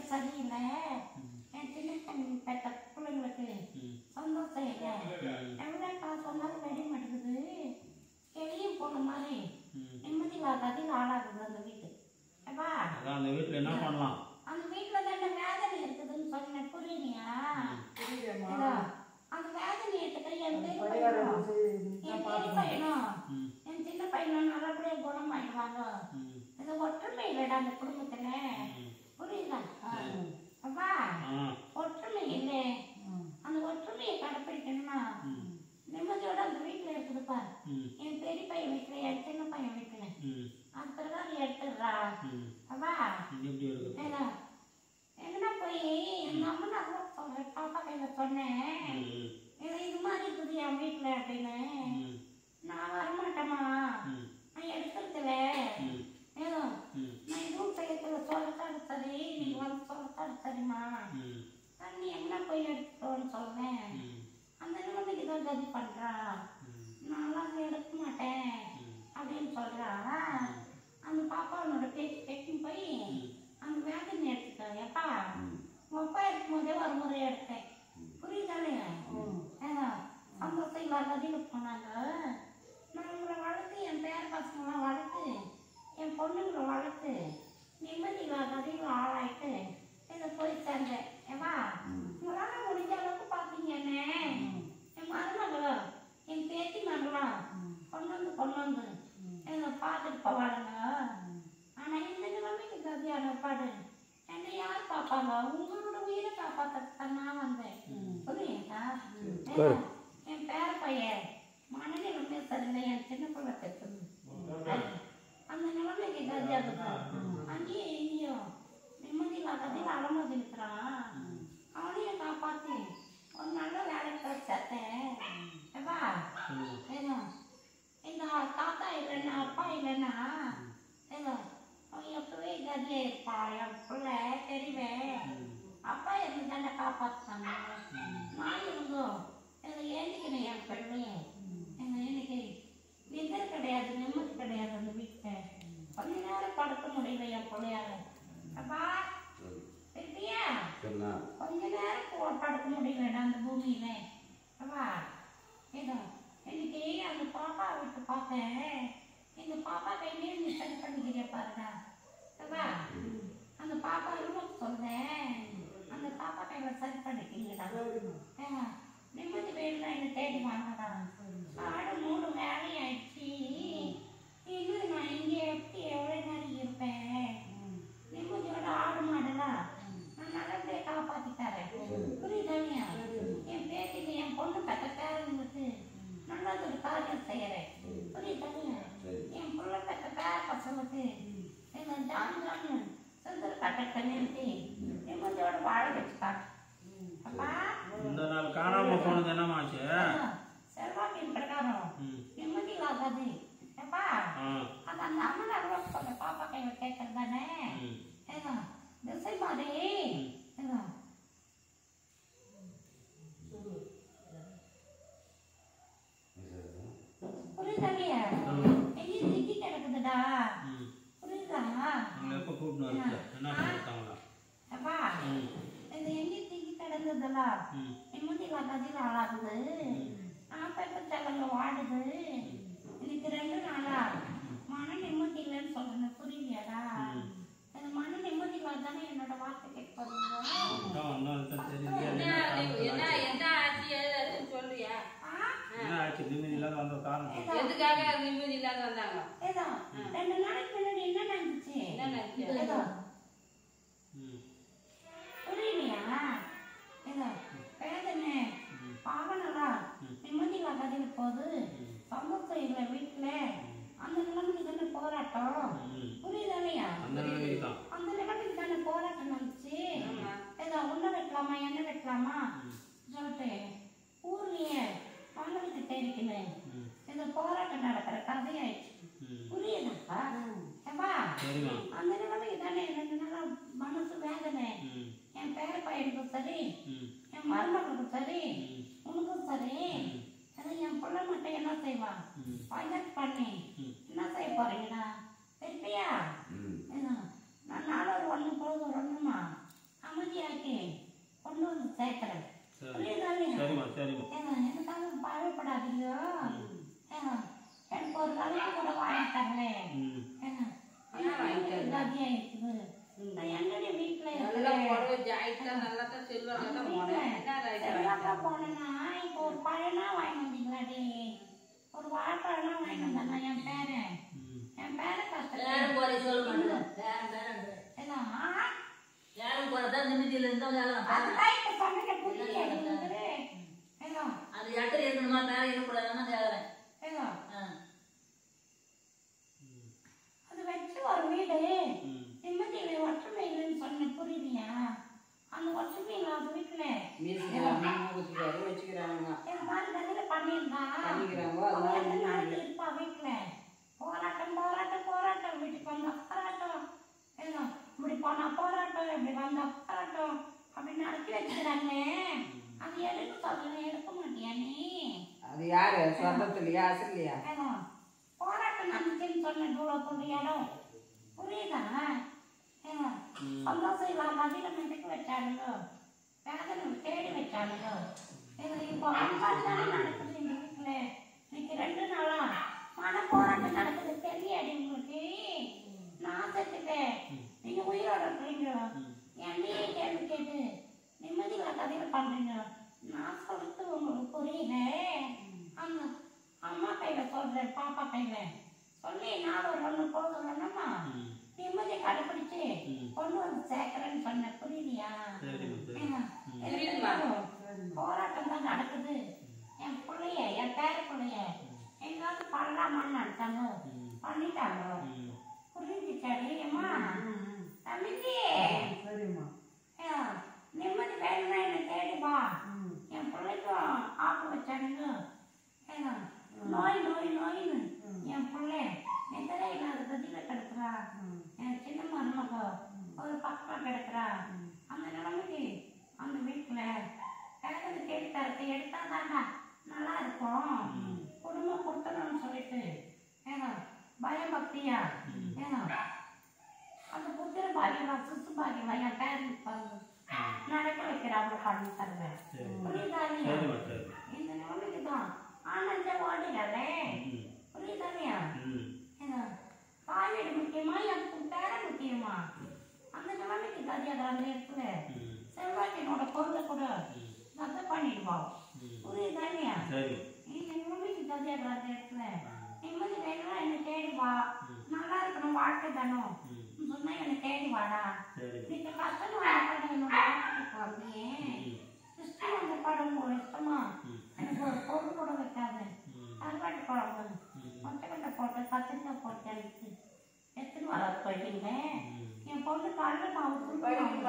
சரியில்லை, என் சின்ன பெற்ற பிள்ளைங்களுக்கு சந்தோஷம் இல்லை, எவ்வளோ காசு வந்தாலும் வெடி மாட்டேங்குது, வெளியே போன மாதிரி நிம்மதி வாக்காதையும் ஆளாகுது அந்த வீட்டு. ஏப்பா அந்த வீட்டில் என்ன பண்ணலாம்? அந்த வீட்டில் தானே வேதனை இருக்குதுன்னு சொன்னேன், புரியலையா? அந்த வேதனை எடுத்துக்கிற என் பெரிய பையனும் என் சின்ன பையனும் நல்லபடியாக குணமாயிடுவாங்க. இது ஒற்றுமை இல்லைடா அந்த குடும்பத்துல, புரியுதா? அப்பா ஒற்றுமை இல்லை, அந்த ஒற்றுமையை கடைப்பிடிக்கணும்னா நிம்மதியோட அந்த வீட்டுல இருக்குதுப்பா. என் பெரிய பையன் வீட்டுல என் சின்ன பையன் வீட்டுல அது பிறகு எடுத்துடுறா. அப்பா எங்கன்னா போய் எங்க அம்மா நான் சொல்றேன், பாப்பா கையில சொன்னேன், இது மாதிரி இருக்குது என் வீட்டுல அப்படின்னு. நான் வரமாட்டேம்மா, நான் எடுக்கிறதுல ஏதோ நான் எதுவும் செய்யறதுல சொல்லத்தாடு சரி, நீங்க வந்து சொல்லத்தாடு சரிம்மா, நீ எங்கன்னா போய் எடுத்துட்டோன்னு சொல்றேன். அந்த நிலைமைக்கு தான் கதி பண்றா, நான்லாம் எடுக்க மாட்டேன் அப்படின்னு சொல்றா. அந்த பாப்பாவோட பேச்சு கேட்கும் போய் அந்த வேதனை எடுத்துட்டேன். எப்பா உங்க அப்பா இருக்கும் போதே ஒரு முறை எடுத்தேன், புரியுதானே? சந்தோஷம் இல்லாத கதியில் போனாங்க. நான் உங்களை வளர்த்து என் பேர பசங்களாம் வளர்த்து என் பொண்ணுங்களை வளர்த்து நிம்மதி கதியில் ஆளாயிட்டு இதை போய் சேர்ந்தேன். ஏவா உங்களால் முடிஞ்ச அளவுக்கு பார்த்தீங்க என்ன, என் மருமகளும் என் பேத்தி மகளும் கொண்டு வந்து என்னை பார்த்துட்டு போவாளுங்க. ஆனால் இந்த நிலைமைக்கு கதியான பாடு என்னை யார் பார்ப்பாங்க? உங்களோட உயிரை காப்பாற்ற நான் வந்தேன், புரியுதா? என் பேர பையன் மனநிலைமை சரியில்லை, என் சின்ன பிள்ளை பெற்றது அந்த நிலைமைக்கு கதியாக அங்கேயே எங்கேயும் நிம்மதி கதியில் அலமதி இருக்கிறான். அவனையும் காப்பாற்றி ஒரு நல்ல வேலைக்கு சேர்த்தேன். ஏப்பா ஏதோ இந்த தாத்தா இல்லைன்னா அப்பா இல்லைன்னா ஏதோ அவன் எப்பவே கதியாக இருப்பான். என் பிள்ளை தெரிவேன், அப்பா இருந்து தானே காப்பாற்றுறாங்க. நான் இருந்தோம் இதை ஏந்திக்கணும் என் பிள்ளைய. எனக்கு நிம்மதி கிடையாது, நிம்மதி கிடையாது அந்த வீட்டில். கொஞ்ச நேரம் படுக்க முடியல என் பிள்ளையால. அப்பா சரியா கொஞ்ச நேரம் படுக்க முடியலடா அந்த பூமியில. அப்பா ஏதோ இன்னைக்கு அந்த பாப்பா விட்டு பார்த்தேன், இந்த பாப்பா கையிலே நீ சரி பண்ணிக்கிறிய பாருடா. அப்பா அந்த பாப்பா சொல்றேன், அந்த பாப்பா கையில சரி பண்ணிக்கிறீங்கடா. நிம்மதி வேணும்னா என்ன தேடி வாங்கடா. ஆடு 3 வேலையாயிடுச்சு, இன்னும் நான் இங்கே எப்படி எவ்வளோ நேரம் இருப்பேன்? நிம்மதியோட ஆடு மாடலாம் நான் நல்லபடியாக காப்பாற்றி தரேன், புரியுதானியா? என் பேத்திக்கு என் பொண்ணு பெற்ற பேரனுக்கு நல்லது ஒரு காரியம் செய்யறேன், புரியுதானியா? என் பிள்ளை பெற்ற பேர பசங்களுக்கு என்ன ஜானு சுந்தர கட்டத்தை நிறுத்தி நிம்மதியோட வாழ வச்சுக்காட்டு. அப்பா இந்த நாள் காணாம போனது என்னமாச்சு? செல்வாக்கின் பிரகாரம் நிம்மதி ஆகாது. ஏப்பா அது அந்த அம்மன் அருள் சொல்ற பாப்பா கையில கேட்கறது தானே. ஏதோ திசை மாதிரி ஏதோ புரியுதானியா? எங்கேயும் திக்கி கிடக்குதுடா, புரியுதா? அப்பா இது எங்கேயும் திக்கி கிடந்ததுல நிம்மதி கதியில் ஆளாகுது. நாற்பது செலவுல வாடுது. இன்னைக்கு 2 நாளா மன நிம்மதி இல்லைன்னு சொல்றேன், புரியலையாடா? அந்த மன நிம்மதி இல்லாதானே என்னோட வார்த்தை கேட்பாங்க. ஏதோ 2 நாளைக்கு முன்னாடி என்ன நடந்துச்சு புரியலையா? ஏதோ வேதனை பாவனலா நிம்மதி கதியில் போது சந்தோஷம் இல்லை வீட்டுல. அந்த நிலைமைக்கு தானே போராட்டம், புரியுதானையா? அந்த நிலைமைக்கு தானே போராட்டம் நடந்துச்சு. ஏதோ உன்ன வைக்கலாமா என்ன வைக்கலாமா சொல்லிட்டு ஊர்லயே மங்களுக்கு தெரிவிக்கணும். ஏதோ போராட்டம் நடக்கிற கதையாயிடுச்சு, புரியுதாப்பா? ஏப்பா அந்த நிலைமைக்கு தானே 2 நாளா மனசு வேதனை. என் பேர பையனுக்கும் சரி, என் மருமகளுக்கும் சரி, உனக்கும் சரி. என் பிள்ளை மட்டும் என்ன செய்வான்? பையன் பண்ணி என்ன செய்ய போறீங்கடா? சரிப்பையா? நான் நாளொரு 1 பொழுது 1மா சேர்க்கிறேன். சரி புரியுதானே? சரிம்மா சரிம்மா ஏங்க எனக்காக பாவப்படாதீங்க. ஏங்க எனக்கு ஒரு கதையை கூட வாங்கிட்டாங்களே. ம் ஏங்க கதையா இருக்குது. நான் என்னுடைய வீட்டுல செல்வாக்கா போனேன்னா இப்போ ஒரு பழனா வாங்கி வந்தீங்களாடி, ஒரு வாழைப்பழம்னா வாங்கி வந்தேன்னா என் பேரன் கத்துறேன். அதுதான் இப்ப சொன்னீங்க புரியலையா உங்களுக்கு? ஏங்க அது யார்கிட்ட இருக்கணுமா வேற இருக்கக்கூடாதுன்னா கேக்குறேன். ஏங்க அது வச்சு ஒரு வீடு நிம்மதியில ஒற்றுமை இல்லைன்னு சொன்னேன், புரியுதியா? அந்த ஒற்றுமை இல்லாத வீட்டுல என் மாதிரி கதையில பண்ணியிருந்தா இருப்பா வீட்டுல. போராட்டம் போராட்டம் போராட்டம், வீட்டுக்கு வந்தா போராட்டம், ஏங்க இப்படி போனா போராட்டம், இப்படி வந்தா போராட்டம் அப்படின்னு நடத்தி வச்சுக்கிறாங்க. அது எடுக்க சொல்ல எடுக்க மாட்டியா நீ? அது யாரு சொந்தத்துலயா அசல்லையா? போராட்டம் நடந்துச்சுன்னு சொன்ன தூரத்தோட இடம் புரியுதா? சந்தோஷம் இல்லாம அதில் மிதக்க வச்சானுங்க, வேதனை தேடி வச்சானுங்க. இப்போ அம்பாள் தானே நடக்குது இந்த வீட்டுல. இன்னைக்கு 2 நாளா மன போராட்டம் நடக்குது, தெரியாடி உங்களுக்கு? நான் செத்துட்டேன், நீங்க உயிரோட இருக்கிறீங்க. என்னையே கேள்வி கேட்டு நிம்மதியில கதையில பண்றீங்க. நான் சொல்றது உங்களுக்கு புரியல. அந்த அம்மா கையில சொல்றேன், பாப்பா கையில சொல்லி நாலு ஒரு ஒண்ணு போதும்மா நிம்மதியை கடைப்பிடிச்சு கொண்டு வந்து சேர்க்கிறேன்னு சொன்ன, புரியலையா? போராட்டம் தான் நடக்குது. என் பிள்ளைய என் பேர பிள்ளைய எங்காவது பண்ணலாமான்னு நினைச்சாங்க, பண்ணிட்டாங்க. புரிஞ்சுச்சாடி அம்மா? தம்பிக்கு நிம்மதி வேணும்னா என்ன தேடிப்பா. என் பிள்ளைக்கும் ஆப்பு வச்சானுங்க. நோய் நோய் நோயின்னு என் பிள்ளை நிதிரை இல்லாத கதியில கிடக்குறா. என் சின்ன மருமக ஒரு பக்கமா கிடக்குறா. அந்த நிலைமைக்கு அந்த வீட்டுல கிடக்குது தேடி தரத்தை எடுத்தாதாண்டா நல்லா இருக்கும். குடும்பம் கொடுத்தணும்னு சொல்லிட்டு ஏன்னா பயபக்தியா ஏன்னா அந்த புத்திர பாகியமா சுத்து பாகியமா என் பேரண்ட்ஸ் நடக்க வைக்கிறாங்க பண்ணி தருவேன். புரியுதானே? இந்த நிலைமைக்கு தான் ஆனந்த ஓடிடலே. புரியுதானியா? காய்கறி முக்கியமா என் பேர முக்கியமா? அந்த நிலைமைக்கு கதியாக அந்த இடத்துல செல்வாக்கினோட பொருளை கூட ரத்து பண்ணிடுவோம். புரியுதானியா? இந்த நிலைமைக்கு கதியாக அந்த இடத்துல நிம்மதி வேணும்னா என்னை தேடிவா. நல்லா இருக்கணும் வாழ்க்கை தானும் சொன்னா என்னை தேடி வாடா. நீங்க கஷ்டம் வாழப்பட என்னோட வாழ்க்கைக்கு வந்தியே இஷ்டம் அந்த படம் இஷ்டமா எனக்கு ஒரு பொருள் கூட வைக்காது. கருவாட்டு குழம்பு மொச்சக்கட்டை போட்டு கத்திரிக்காய் போட்டு அடிச்சு எடுத்துன்னு வர போயிட்டீங்க. என் பொண்ணு கடல மாவு துள்ளு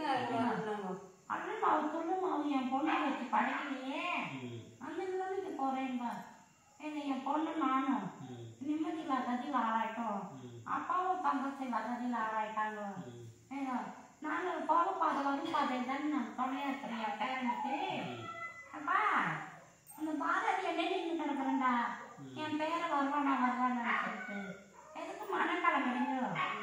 மாவு என் பொண்ணு வச்சு படைக்கலையே. அந்த நிலைமைக்கு போறேன்பா. என் பொண்ணு நானும் நிம்மதியில கதியில் ஆளாயிட்டோம். அப்பாவும் தங்கச்சியில் கதியில் ஆளாயிட்டாங்க. நாங்கள் போக பாதை வரும் பாதையில் தானே நான் துணையா இருக்கிறேன் என் பேரனுக்கு. அப்பா அந்த பாதையில் நின்று கிடக்குறேன்டா என் பேரை வருவானா வருவானு சொல்லிட்டு எதுக்கு மனக்கலங்குறீங்க?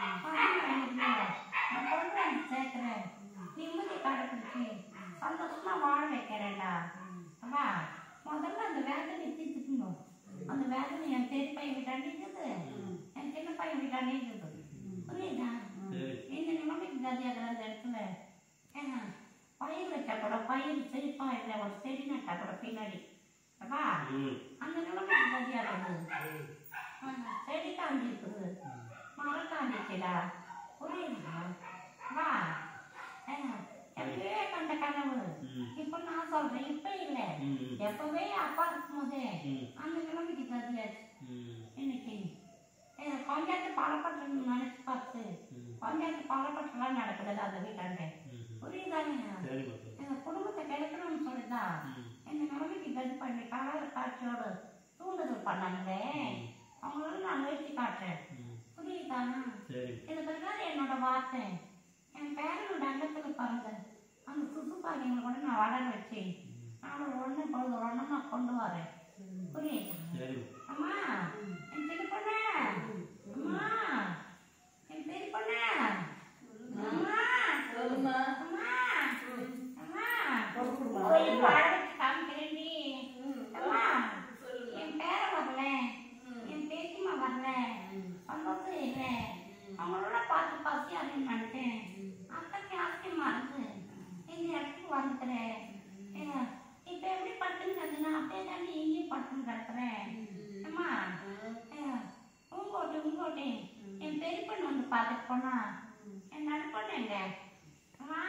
நான் கொண்டு வந்து சேர்க்கிறேன், நிம்மதி கடைப்பிடிச்சு சந்தோஷமா வாழ வைக்கிறேன்டா. அப்பா முதல்ல அந்த வேதனை தீர்த்துக்கணும். அந்த வேதனை என் பெரிய பையன் வீட்டாண்டி இருக்குது, என் சின்ன பையன் வீட்டாண்டி இருக்குது. புரியுதா? இந்த நிலைமைக்கு கதியாக அந்த இடத்துல ஏன்னா பயிர் வச்சா கூட பயிர் செழிப்பா இல்லை, ஒரு செடி நட்டா கூட பின்னாடி அப்பா அந்த நிலைமைக்கு கதியாக இருக்குது. செடி காஞ்சி இருக்குது, மரம் காஞ்சிச்சுடா. புரியுதா? வா எப்பவே கண்ட கனவு இப்ப நான் சொல்றேன், இப்ப இல்ல எப்பவே அப்பா இருக்கும் போதே அந்த நிலைமைக்கு கதியாச்சு. இன்னைக்கு பஞ்சாயத்து பாலப்பட்டு நினைச்சு பார்த்து பஞ்சாயத்து பாலப்பட்டுலாம் நடக்குது அந்த வீட்டாண்ட. புரியுதாங்க? குடும்பத்தை கிடைக்கணும்னு சொல்லிதான் இந்த நிலைமைக்கு கதி பண்ணி கலர் காட்சியோடு தூண்டுதல் பண்ணாங்களே, அவங்களோட நான் முயற்சி காட்டுறேன். புரியுதாங்க? இது பிறகு என்னோட வார்த்தை என் பேரனோட அங்கத்துல பாருங்க அந்த சுசுப்பாக்கியங்களை கூட நான் வளர வச்சு நான் ஒன்று பொழுது ஒன்று நான் கொண்டு வரேன். புரியுதா? அம்மா என் பெரிய பொண்ணு, அம்மா என் பெரிய பொண்ணு, அம்மா அம்மா அம்மா என் நடுப்பண்ணேங்க அம்மா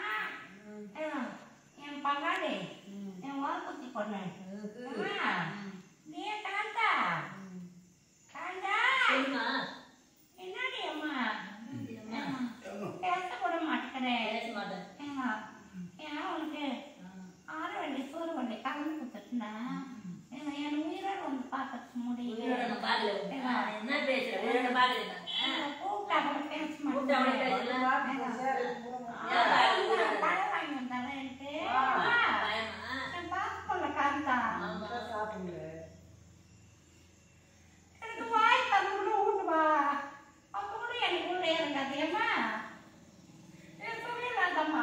என் பங்காளி என் ஓரக்குத்தி பொண்ணு அம்மா நீ காந்தா காந்தா சரிம்மா. என்னடி அம்மா பேச கூட மாட்டேங்கிறேன் பேச மாட்டேன். ஏம்மா ஏன் உனக்கு ஆறு வண்டி சோறு வண்டி கலந்து கொடுத்துட்டுனா என் உயிரோடு வந்து பார்க்க முடியல உயிரோட நான் பார்க்கல. நான் என்ன பேசுறேன்? உயிரோட பார்க்கல நான். கூப்பிட்டா கூட பேச கூப்பிட்டா கூட பேசல. பழம் வாங்கி வந்தாலும் எனக்கு பயமா? நான் பார்த்துக்கொள்ள காந்தா எனக்கு வாய் தந்து கூட ஊட்டுவா அப்போ கூட எனக்கு உள்ள இறங்காது ஏம்மா சொல்லலாதம்மா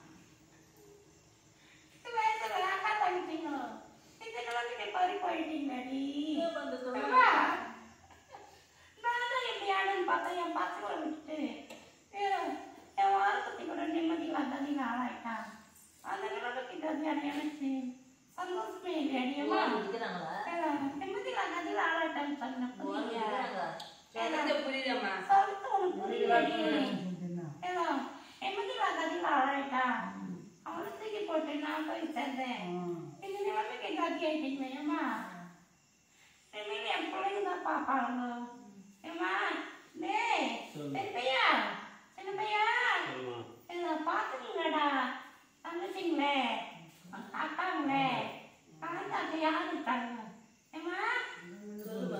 இந்த வயசுல அக்கா தங்கிட்டீங்க இந்த நிலைமைக்கு பறி போயிட்டீங்கடி அம்மா நான் தான் எப்படி ஆடுன்னு பார்த்தா என் பசங்களை விட்டுட்டு என் வாரத்தை கூட நிம்மதி வந்தாதி ஆளாயிட்டான் அந்த நிலைமைக்கு கல்யாணம் எனக்கு சந்தோஷமே இல்லை அடியம்மா இருக்கிறாங்களா? நிம்மதி வந்தாதி ஆளாயிட்டான்னு சொன்ன புரியா புரியுதம்மா சொல்லிட்டு உனக்கு புரியலடி ஏதோ நிம்மதி வந்தாதி ஆளாயிட்டான் அவனை தூக்கி போட்டு நான் போய் சேர்ந்தேன் இந்த நிலைமைக்கு கத்தி ஆயிட்டீங்க ஏம்மா இனிமேல் என் பிள்ளைங்க தான் பார்ப்பாங்க ஏம்மா டேய் பெரியப்பையா சின்ன பையா சரிம்மா. இதை பார்த்துக்கீங்களா தங்கச்சிங்களே அக்காங்களே காந்தாக்க யார் இருக்காங்க ஏம்மா சொல்லுப்பா.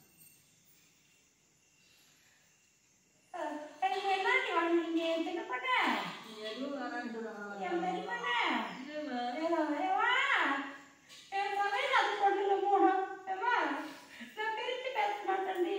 எனக்கு என்னடி வாங்கினீங்க சின்ன பொண்ணு நீ எதுவும் வேணாம்னு சொல்லுவாங்க. என் பெரிய பொண்ணு இல்லைம்மா. ஏவா என் சமையல் அது பொண்ணுங்க மூணு ஏம்மா நான் பிரித்து பேச மாட்டேன்டி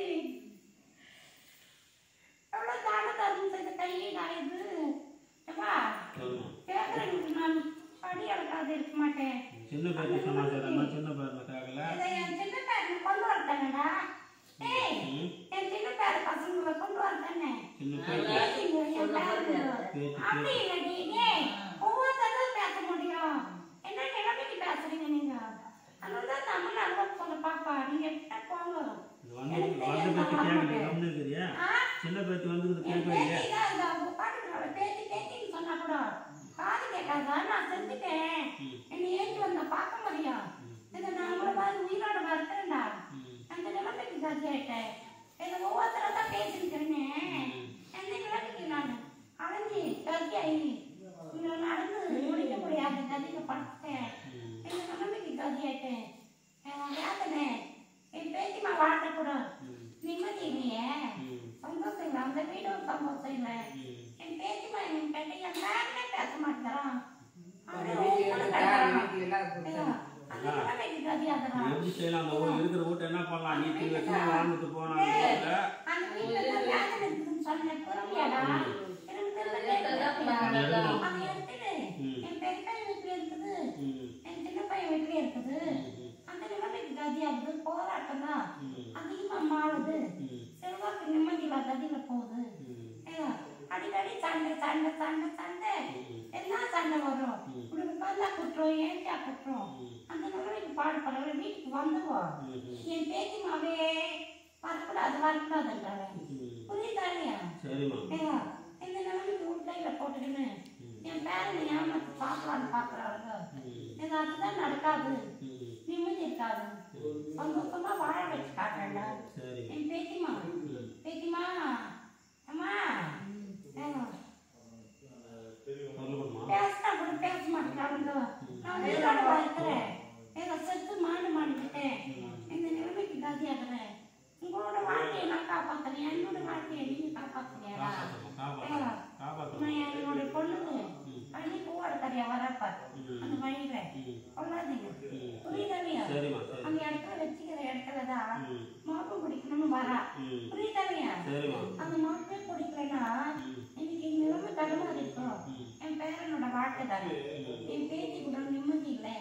எவ்வளோ தான தரும் செய்த கையை நான் இது ஏம்மா சரிம்மா. கேட்குறேன் நான் படி அடக்காது இருக்க மாட்டேன் சின்ன பேருக்கு சமாச்சாரம்னா சின்ன பேர்ல கேட்கல. இதை என் சின்ன பேரை கொண்டு வரட்டாங்கடா ஏய் என் சின்ன பேர பசங்களை கொண்டு வரட்டானே சின்ன பேருக்கு என் பேருக்கு பேச்சு அப்படி இல்லடி ஏய் ஒவ்வொருத்தரும் பேச முடியும் என்ன நிலைமைக்கு பேசுறீங்க நீங்க அதனால நம்ம நல்லா சொல்ல பாப்பா நீங்க கிட்ட போங்க வந்த பேச்சு கேட்கல கம்னு இருக்கிறியா? சின்ன பேச்சு வந்துருக்குது கேட்கலையே. பேத்தின்னு சொன்னா கூட காது கேட்காதா நான் செஞ்சுட்டேன் என்னை ஏற்றி வந்த பார்க்க முடியும் இதை நான் கூட மாதிரி உயிரோட வரட்டேன்டா அந்த நிலைமைக்கு கத்தியாயிட்டேன் இதை ஒவ்வொருத்தர தான் பேசிருக்கிறேனே அந்த நிலைமைக்கு நான் அடைஞ்சி கத்தியாயி இங்கே நடந்து முடிக்க முடியாது கதிக்கு படுத்தேன் இந்த நிலைமைக்கு கத்தியாயிட்டேன் என் வேதனை என் பேத்திமா வாழக்கூட நிம்மதி இல்லையே சந்தோஷம் இல்லை அந்த வீடும் சந்தோஷம் இல்லை என் பேத்திமா என் பேட்டை என் வேகமே பேச மாட்டேங்கிறான் அந்த நிலைமைக்கு கதியாகிறான் எப்படி செய்யலாம்? அந்த ஊர் இருக்கிற வீட்டை என்ன பண்ணலாம்? நீ வச்சு வாழ்ந்துட்டு போனாங்க. அந்த வீட்டுல தான் வேதனை இருக்குதுன்னு சொன்னேன் புரியாடா எனக்கு அதை எடுத்துட்டு என் பெரிய வீட்டுல இருக்குது என் சின்ன பையன் வீட்டுல இருக்குது அந்த நிலைமைக்கு கதியாகுது போராட்டம் தான் அதிகமா மாறுது செல்வாக்கு நிம்மதி கதியில போகுது அடிக்கடி சண்டை சண்டை சண்டை சண்டை என்ன சண்டை வரும் உனக்கு பல்லா குட்டுறோம் ஏன்டா குட்டுறோம் அந்த நிலைமைக்கு பாடுபடுற வீட்டுக்கு வந்துவோம் என் பேத்திமாவே வரக்கூடாது வரக்கூடாதுன்றாங்க புரியுதா இல்லையா சரிம்மா. இந்த நிலைமைக்கு உள்கையில போட்டுக்கின்னு என் பேரனை ஏமாத்தி சாப்பிடலான்னு பார்க்குறாங்க இது அதுதான் நடக்காது நிம்மதி இருக்காது சந்தோஷமா வாழ வச்சு காட்டுறேன்டா சரி. என் பேத்திமா பேத்திமா அம்மா பேசினா கூட பேச மாட்டேங்கிறாங்க நான் உயிரோட இருக்கிறேன் ஏதோ செத்து மாண்டு மாட்டிக்கிட்டேன் இந்த நிலைமைக்கு கதியாகிறேன் உங்களோட வாழ்க்கையை நான் காப்பாத்துறேன் என்னோட வாழ்க்கையை நீங்க காப்பாத்துறியாடா நான் என்னோட பொண்ணுக்கு பள்ளி பூவாட தரையா வரப்ப அந்த வழியில கொள்ளாதீங்க புரியுதா இல்லையா அந்த இடத்துல வச்சுக்கிற இடத்துலதான் மோப்பம் பிடிக்கணும்னு வரா புரியுதா இல்லையா அந்த மோப்பே பிடிக்கலன்னா இன்னைக்கு நிலைமை தடுமாறி இருக்கும் என் பேரனோட வாழ்க்கை தானே என் பேத்தி கூட நிம்மதி இல்லை